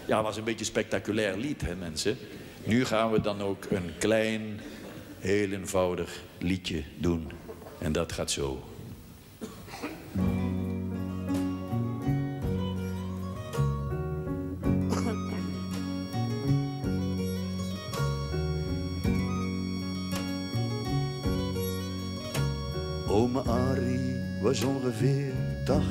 Ja, was een beetje een spectaculair lied, hè, mensen. Nu gaan we dan ook een klein, heel eenvoudig liedje doen. En dat gaat zo. Ome Arie was ongeveer 80.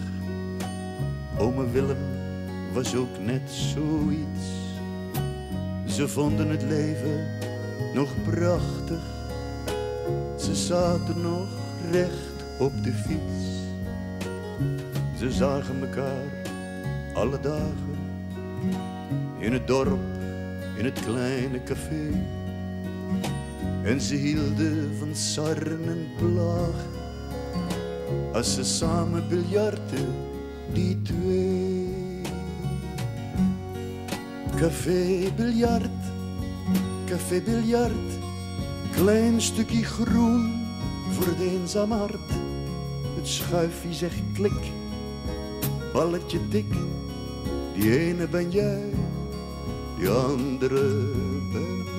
Ome Willem was ook net zoiets. Ze vonden het leven nog prachtig. Ze zaten nog recht op de fiets. Ze zagen elkaar alle dagen. In het dorp, in het kleine café. En ze hielden van sarren en plagen. Als ze samen biljarten, die twee. Café biljart. Klein stukje groen voor het eenzaam hart. Het schuifje zegt klik, balletje tik. Die ene ben jij, die andere ben ik.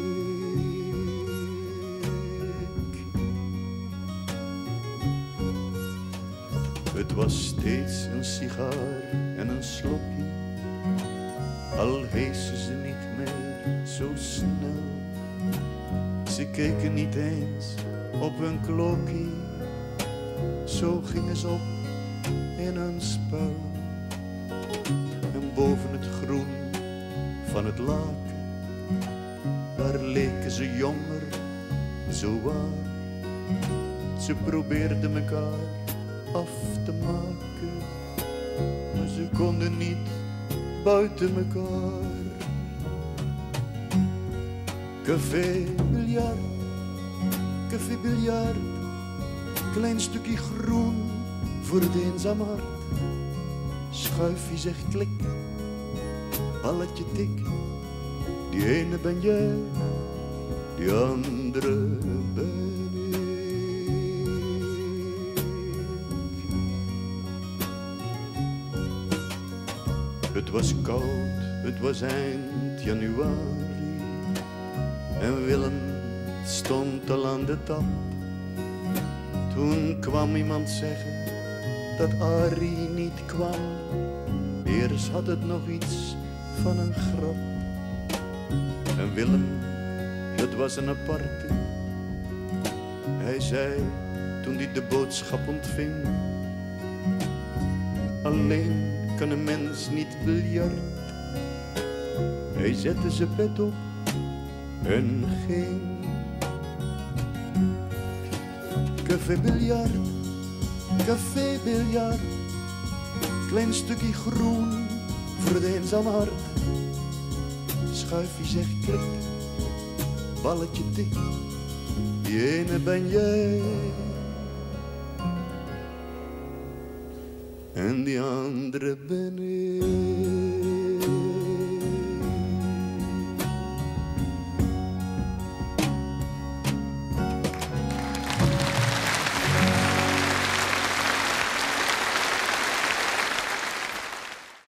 Het was steeds een sigaar en een slokje. Al heesten ze niet meer zo snel. Ze keken niet eens op hun klokje. Zo gingen ze op in hun spel. En boven het groen van het laken, daar leken ze jonger, zo waar. Ze probeerden elkaar af te maken, maar ze konden niet buiten elkaar. Café biljart, klein stukje groen voor het eenzaam hart. Schuifje zegt klik, balletje tik. Die ene ben jij, die andere ben ik. Het was koud, het was eind januari. En Willem stond al aan de tap. Toen kwam iemand zeggen dat Arie niet kwam. Eerst had het nog iets van een grap. En Willem, dat was een aparte. Hij zei toen hij de boodschap ontving: alleen kan een mens niet biljart. Hij zette zijn pet op en ging. Café biljart, klein stukje groen voor het eenzaam hart. Schuifje zegt klik, balletje tik. Die ene ben jij en die andere ben ik.